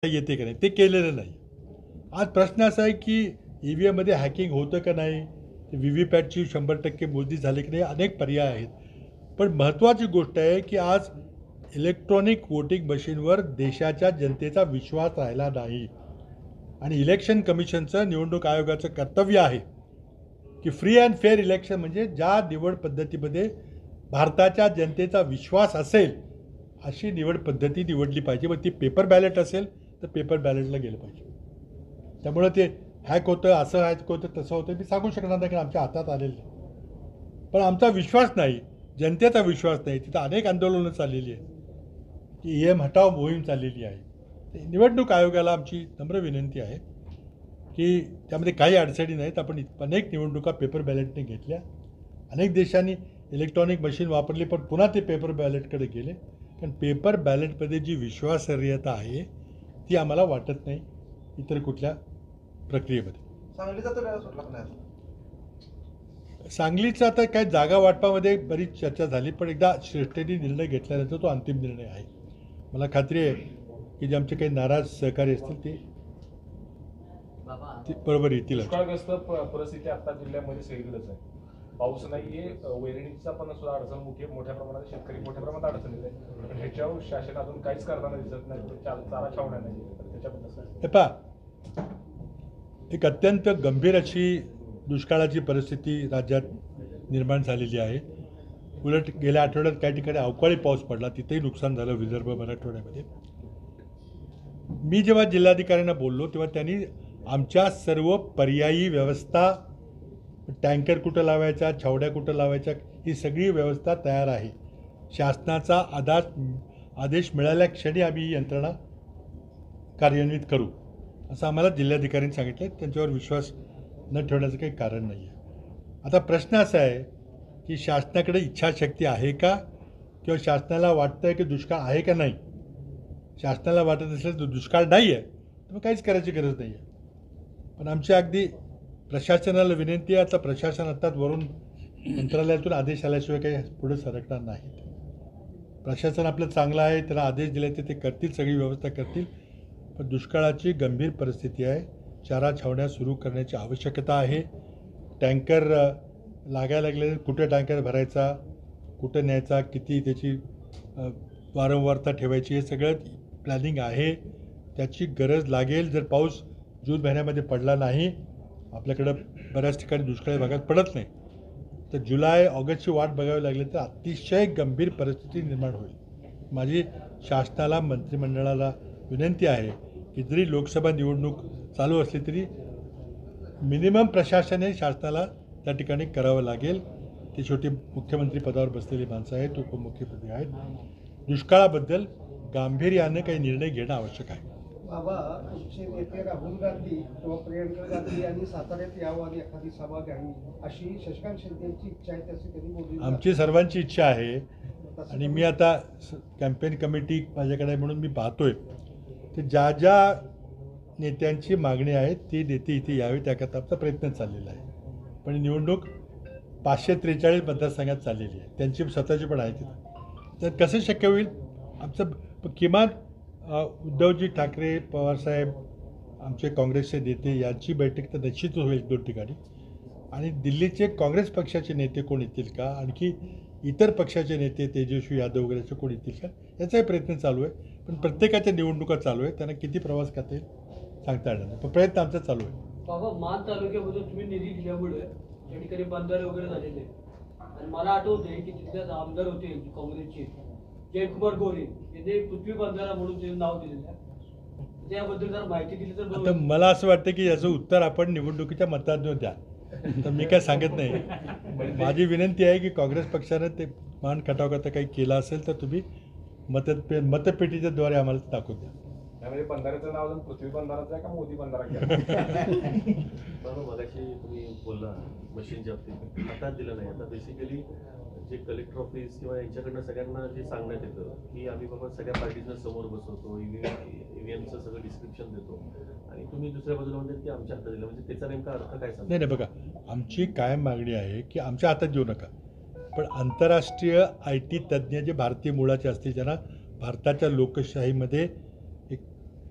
येते का नाही ते केलेलं नाही. आज प्रश्न असा आहे की EVM मध्ये हॅकिंग होतं का नाही, VVPॅटची 100% मोजणी झाली की नाही, अनेक पर्याय आहेत. पण महत्त्वाची गोष्ट आहे की आज इलेक्ट्रॉनिक वोटिंग मशीनवर देशाच्या जनतेचा विश्वास राहिला नाही. आणि इलेक्शन कमिशनचं, निवडणूक आयोगाचं कर्तव्य आहे की फ्री अँड फेअर इलेक्शन, म्हणजे ज्या निवड पद्धतीमध्ये भारताच्या जनतेचा विश्वास असेल अशी निवड पद्धती निवडली पाहिजे. मग ती पेपर बॅलेट असेल तर पेपर बॅलेटला गेलं पाहिजे. त्यामुळं ते हॅक होतं, असं हॅक होतं, तसं होतं मी सांगू शकणार नाही, कारण आमच्या हातात आलेलं नाही. पण आमचा विश्वास नाही, जनतेचा विश्वास नाही. तिथं अनेक आंदोलनं चाललेली आहेत की EM हटाव मोहीम चाललेली आहे. निवडणूक आयोगाला आमची नम्र विनंती आहे की त्यामध्ये काही अडचणी नाहीत. आपण अनेक निवडणुका पेपर बॅलेटने घेतल्या, अनेक देशांनी इलेक्ट्रॉनिक मशीन वापरली, पण पुन्हा ते पेपर बॅलेटकडे गेले. कारण पेपर बॅलेटमध्ये जी विश्वासार्हता आहे ती आम्हाला वाटत नाही इतर कुठल्या प्रक्रियेमध्ये. सांगलीचा आता काय जागा वाटपामध्ये बरीच चर्चा झाली, पण एकदा श्रेष्ठीने निर्णय घेतल्यानंतर तो अंतिम निर्णय आहे. मला खात्री आहे की जे आमचे काही नाराज सहकारी असतील ते बरोबर येतील. दुष्काळग्रस्त परिस्थिती आता जिल्ह्यामध्ये सगळीकडेच आहे. पाऊस नाहीये, वैरणीचा पण सुद्धा अडचण मोठ्या प्रमाणात, शेतकरी मोठ्या प्रमाणात अडचणीत आहे. पण ह्याच्यावर शासन अजून काहीच करताना दिसत नाही. चारा छावण्या नाही त्याच्याबद्दल पहा, एक अत्यंत गंभीर अशी दुष्काळाची परिस्थिती राज्यात निर्माण झालेली आहे. उलट गेल्या आठवड्यात काही ठिकाणी अवकाळी पाऊस पडला, तिथेही नुकसान झालं विदर्भ मराठवाड्यामध्ये. मी जेव्हा जिल्हाधिकाऱ्यांना बोललो तेव्हा त्यांनी आमच्या सर्व पर्यायी व्यवस्था, टँकर कुठं लावायचा, छावड्या कुठं लावायच्या, ही सगळी व्यवस्था तयार आहे. शासनाचा आदेश मिळाल्या क्षणी आम्ही ही यंत्रणा कार्यान्वित करू असं आम्हाला जिल्हाधिकाऱ्यांनी सांगितलं. त्यांच्यावर विश्वास न ठेवण्याचं काही कारण नाही आहे. आता प्रश्न असा आहे की शासनाकडे इच्छाशक्ती आहे का, किंवा शासनाला वाटतं आहे की दुष्काळ आहे का नाही. शासनाला वाटत असेल तर दुष्काळ नाही आहे तर मग काहीच करायची गरज नाही आहे. पण आमची अगदी प्रशासनाला विनंती आहे, आता प्रशासन अर्थात वरून मंत्रालयातून आदेश आल्याशिवाय काही पुढे सरकणार नाहीत. प्रशासन आपलं चांगलं आहे, त्याला आदेश दिले तर ते करतील, सगळी व्यवस्था करतील. पण दुष्काळाची गंभीर परिस्थिती आहे. चारा छावण्या सुरू करण्याची आवश्यकता आहे. टँकर लागायला लागले, कुठे टँकर भरायचा, कुठे न्यायचा, किती त्याची वारंवारता ठेवायची, हे सगळं प्लॅनिंग आहे. त्याची गरज लागेल. जर पाऊस जून महिन्यामध्ये पडला नाही, आपल्याकडं बऱ्याच ठिकाणी दुष्काळी भागात पडत नाही, तर जुलै ऑगस्टची वाट बघावी लागली तर अतिशय गंभीर परिस्थिती निर्माण होईल. माझी शासनाला, मंत्रिमंडळाला विनंती आहे की जरी लोकसभा निवडणूक चालू असली तरी मिनिमम प्रशासन हे शासनाला त्या ठिकाणी करावं लागेल. ती शेवटी मुख्यमंत्री पदावर बसलेली माणसं आहेत, उपमुख्यमंत्री आहेत. दुष्काळाबद्दल गांभीर्याने काही निर्णय घेणं आवश्यक आहे. बाबा, तुमचे नेते राहुल गांधी किंवा प्रियंका गांधी यांनी साताऱ्यात यावं आणि एखादी सभा घ्यावी अशी शशिकांत शिंदेची इच्छा आहे, तशी कधी मोदी? आमची सर्वांची इच्छा आहे. आणि मी आता कॅम्पेन कमिटी माझ्याकडे आहे म्हणून मी पाहतोय की ज्या ज्या नेत्यांची मागणी आहे ती नेते इथे यावे, त्याकरता आमचा प्रयत्न चाललेला आहे. पण निवडणूक 543 मतदारसंघात चाललेली आहे, त्यांची स्वतःची पण आहे तिथं. तर कसं शक्य होईल? आमचं किमान उद्धवजी ठाकरे, पवारसाहेब, आमचे काँग्रेसचे नेते यांची बैठक तर निश्चित होईल 2 ठिकाणी. आणि दिल्लीचे काँग्रेस पक्षाचे नेते कोण येतील का, आणखी इतर पक्षाचे नेते तेजस्वी यादव वगैरेचे कोण येतील का, याचाही प्रयत्न चालू आहे. पण प्रत्येकाच्या निवडणुका चालू आहे, त्यांना किती प्रवास करता येईल सांगता येणार नाही, पण प्रयत्न आमचा चालू आहे. बाबा, मान तालुक्यामध्ये तुम्ही निधी दिल्यामुळे त्या ठिकाणी बंधारे वगैरे झालेले आहेत. आणि मला आठवते की तिथले आमदार होते काँग्रेसचे जयकुमार गोरे, यांनी पृथ्वी बंधारा म्हणून ते नाव दिलेलं आहे. त्याबद्दल जर माहिती दिली तर आता मला असं वाटतं की याचं उत्तर आपण निवडणुकीच्या मतदारांवर द्या, तर मी काय सांगत नाही. माझी विनंती आहे की काँग्रेस पक्षानं ते मान खटावकरता काही केलं असेल तर तुम्ही मतपेटीच्या द्वारे आम्हाला दाखवून द्या. त्यामध्ये बंधाऱ्याचं नाव पृथ्वी बंधाराचं आहे का मोदी बंधारा? बरोबर, मगाशी तुम्ही बोलला मशीनच्या बाबतीत, आता दिलं नाही. आता बेसिकली जे कलेक्टर ऑफिस किंवा यांच्याकडनं सगळ्यांना जे सांगण्यात येतं की आम्ही बाबा सगळ्या पार्टीजना समोर बसवतो, EVMचं सगळं डिस्क्रिप्शन देतो, आणि तुम्ही दुसऱ्या बाजूला म्हणतात की आमच्या हातात दिलं, म्हणजे त्याचा नेमका अर्थ काय सांगतो? नाही, बघा, आमची कायम मागणी आहे की आमच्या हातात देऊ नका, पण आंतरराष्ट्रीय IT तज्ज्ञ जे भारतीय मुळाचे असतील, ज्यांना भारताच्या लोकशाहीमध्ये एक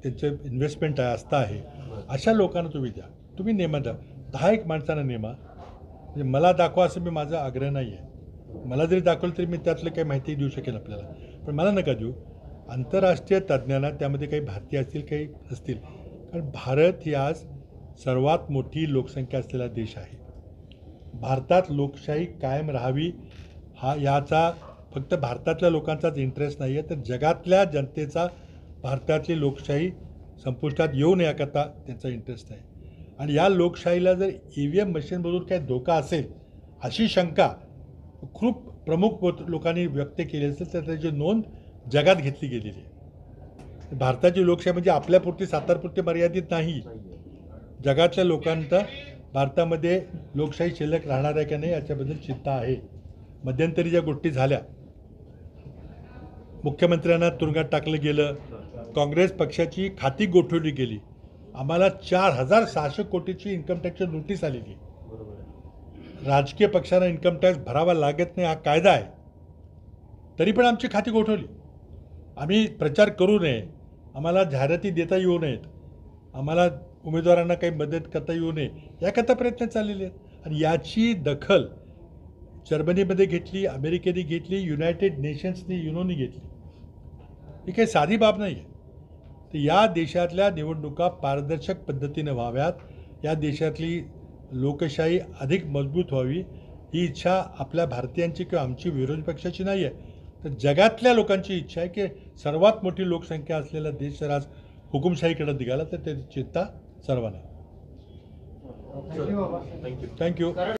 त्यांचं इन्व्हेस्टमेंट आहे आस्था आहे अशा लोकांना तुम्ही द्या. तुम्ही नेमा द्या, 10 माणसांना नेमा. म्हणजे मला दाखवा असं मी माझा आग्रह नाही आहे. मला जरी दाखवलं तरी मी त्यातलं काही माहिती देऊ शकेन आपल्याला, पण मला नका देऊ. आंतरराष्ट्रीय तज्ज्ञांना, त्यामध्ये काही भारतीय असतील काही असतील, कारण भारत ही आज सर्वात मोठी लोकसंख्या असलेला देश आहे. भारतात लोकशाही कायम राहावी हा याचा फक्त भारतातल्या लोकांचाच इंटरेस्ट नाही आहे, तर जगातल्या जनतेचा भारतातली लोकशाही संपुष्टात येऊ नये याकरता त्यांचा इंटरेस्ट आहे. आणि या लोकशाहीला जर EVM मशीनमधून काही धोका असेल अशी शंका खूप प्रमुख लोकांनी व्यक्त केली असेल, तर त्याची नोंद जगात घेतली गेलेली आहे. भारताची लोकशाही म्हणजे आपल्यापुरती सातारपुरती मर्यादित नाही. जगातल्या लोकांचा भारतामध्ये लोकशाही शिल्लक राहणार आहे का नाही याच्याबद्दल चिंता आहे. मध्यंतरी ज्या गोष्टी झाल्या, मुख्यमंत्र्यांना तुरुंगात टाकलं गेलं, काँग्रेस पक्षाची खाती गोठवली गेली, आम्हाला 4,600 कोटीची इन्कम टॅक्सची नोटीस आलेली. बरोबर आहे. राजकीय पक्षांना इन्कम टॅक्स भरावा लागत नाही हा कायदा आहे, तरी पण आमची खाती गोठवली. आम्ही प्रचार करू नये, आम्हाला जाहिराती देता येऊ नयेत, आम्हाला उमेदवारांना काही मदत करता येऊ नये याकरता प्रयत्न चाललेले आहेत. आणि याची दखल जर्मनीमध्ये घेतली, अमेरिकेने घेतली, युनायटेड नेशन्सनी युनोनी घेतली. ही काही साधी बाब नाही आहे. तर या देशातल्या निवडणुका पारदर्शक पद्धतीनं व्हाव्यात, या देशातली लोकशाही अधिक मजबूत व्हावी ही इच्छा आपल्या भारतीयांची किंवा आमची विरोधी पक्षाची नाही आहे, तर जगातल्या लोकांची इच्छा आहे की सर्वात मोठी लोकसंख्या असलेला देश जर आज हुकुमशाहीकडे निघाला तर त्याची चिंता सर्वांना. थँक्यू बाबा. थँक्यू. थँक्यू.